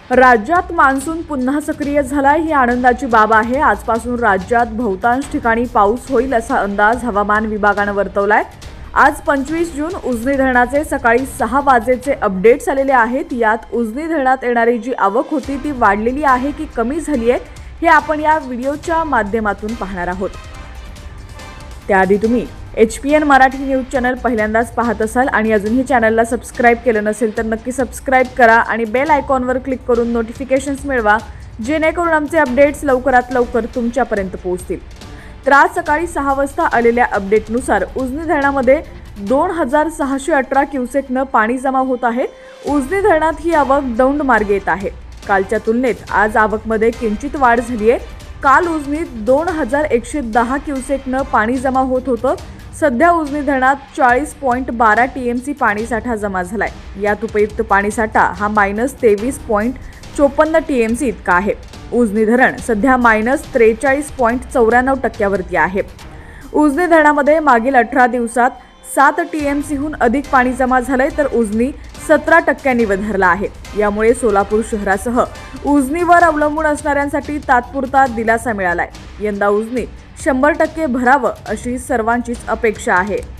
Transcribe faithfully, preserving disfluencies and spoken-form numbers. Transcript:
राज्यात मान्सून पुन्हा सक्रिय झालाय ही आनंदाची बाब आहे। आजपासून राज्यात बहुतांश ठिकाणी पाऊस होईल असा अंदाज हवामान विभागाने वर्तवलाय। आज पंचवीस जून उजनी धरणाचे सकाळी सहा वाजेचे अपडेट्स आलेले आहेत। यात उजनी धरणात येणारी जी आवक होती ती वाढलेली आहे की कमी झाली आहे हे आपण या व्हिडिओच्या माध्यमातून पाहणार आहोत। त्याआधी तुम्ही H P N Marathi news channel पहिल्यांदाच पाहत असाल आणि अजूनही चॅनलला सबस्क्राइब केलं नसेल तर नक्की सबस्क्राइब करा आणि बेल आयकॉनवर क्लिक करून नोटिफिकेशन्स मिळवा, जेणेकरून आमचे अपडेट्स लवकरात लवकर तुमच्यापर्यंत पोहोचतील। तर आज सकाळी सहा वाजता आलेल्या अपडेटनुसार उजनी धरणामध्ये दोन हजार सहाशे अठरा क्युसेकनं पाणी जमा होत आहे। उजनी धरणात ही आवक दौंड मार्गे येत आहे। कालच्या तुलनेत आज आवकमध्ये किंचित वाढ झाली आहे। काल उजनीत दोन हजार एकशे दहा क्युसेकनं पाणी जमा होत होतं। सध्या उजनी धरणात चाळीस पॉईंट बारा टी एम सी पाणीसाठा जमा झालाय। यात उपयुक्त पाणीसाठा हा मायनस तेवीस पॉईंट चोपन्न टी एम सी इतका आहे। उजनी धरण सध्या मायनस त्रेचाळीस पॉईंट चौऱ्याण्णव टक्क्यावरती आहे। उजनी धरणामध्ये मागील अठरा दिवसात सात टी एम सीहून अधिक पाणी जमा झालंय, तर उजनी सतरा टक्क्यांनी वधारला आहे। यामुळे सोलापूर शहरासह उजनीवर अवलंबून असणाऱ्यांसाठी तात्पुरता दिलासा मिळालाय। यंदा उजनी शंभर टक्के भरावं अशी सर्वांचीच अपेक्षा आहे।